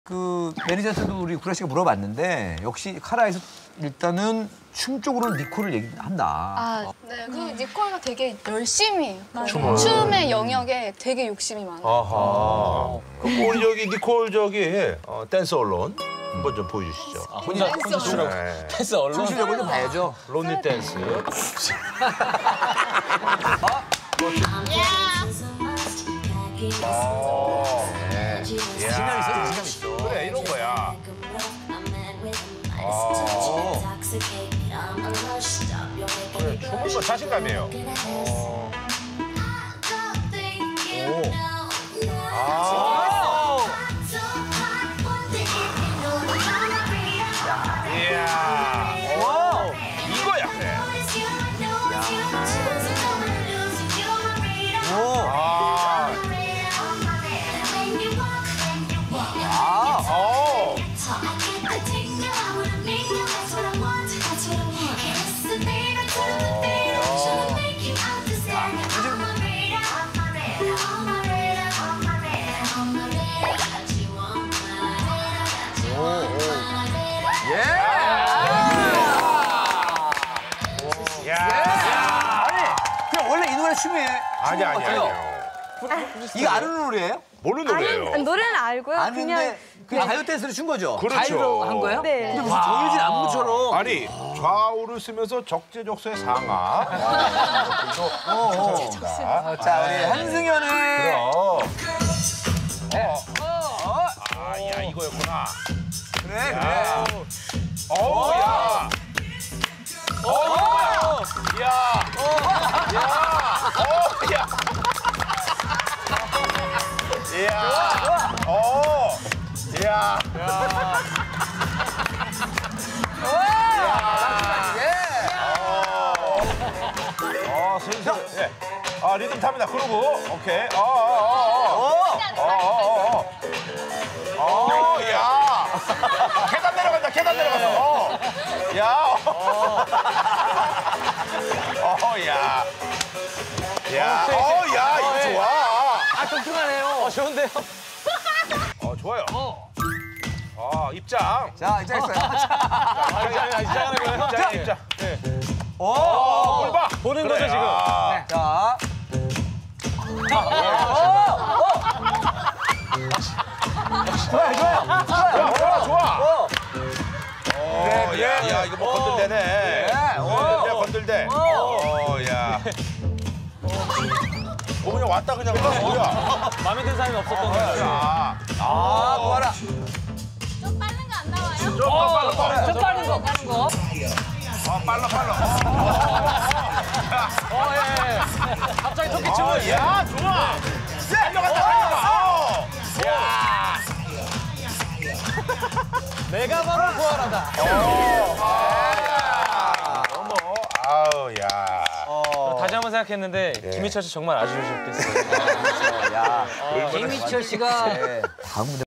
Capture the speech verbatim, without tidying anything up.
그 매니저한테도 우리 구라 씨가 물어봤는데 역시 카라에서 일단은 춤 쪽으로는 니콜을 얘기한다. 아, 네. 그 니콜가 되게 열심히 해요. 춤을. 춤의 영역에 되게 욕심이 많아요. 아하. 그럼 우리 저기 니콜 저기 어, 댄스 언론 한번 좀 보여주시죠. 아, 혼자 혼자 추라고 네. 댄스 얼른. 춤 실력을 좀 봐야죠. 론니 댄스. 어. 네. 신경 있어, 신경 있어. 그래 이런 거야. 그래 춤은 뭐 자신감이에요. 어. 오. 아. 이야. 오. 이거야. 그래. 오. 아. 아. 어. 예. 야. 아니, 그냥 원래 이 노래 춤이에요. 아니 아니 아니요. 이거 아는 노래예요? 모르는 노래예요. 아니, 노래는 알고요. 아는데 그냥 그냥 가요 댄스를 춘 거죠. 그렇죠. 가위로 한 거예요? 네. 근데 무슨 정해진 안무처럼. 아니 좌우를 쓰면서 적재적소의 상하. 어, 어. 자, 우리 한승연의 어. 어. 아, 야 이거였구나. 그래, 야. 그래. 어우, 야. 어, 이거야. 야. 야. 어, 야. 야. 어. 야. 어, 슬슬. 예. 아, 리듬 탑니다. 그러고. 오케이. 어, 어, 어, 어. 어, 어, 어. 어, 야. 계단 내려간다. 계단 내려가서. 어. 야. 어. 어, 야. 야. 어, 야. 이거 좋아. 아, 독특하네요. 어, 좋은데요? 어, 좋아요. 아, 입장. 자, 이제 했어요. 자, 입장, 입장하는 거예요? 입장, 입장. 네. 오. 어, 뭘 봐. 보는 그래. 거죠, 지금? 아. 자. 좋아요, 좋아요. 좋아, 좋아, 좋아. 어. 어, 그래, 야, 그래. 야, 이거 뭐 건들대네. 네, 건들대, 어. 건들대. 어, 야. 어, 그냥 왔다 그냥 가. 뭐야? 마음에 드는 사람이 없었던 거예요. 야. 아, 고아라. 좀 빠른 거 안 나와요? 좀 더 빨라, 빨라. 좀 빠른 거. 빠른 거. 어, 빨라, 빨라. 어, 예, 예. 갑자기 토끼 어, 춤을. 야, 좋아. 달려간다, 달려가. 어. 야. 내가 바로 부활하다. 어머, 아우, 야. 다시 한번 생각했는데 김희철 씨 정말 아쉬우셨겠어요. 야. 김희철 씨가 네. 다음 무대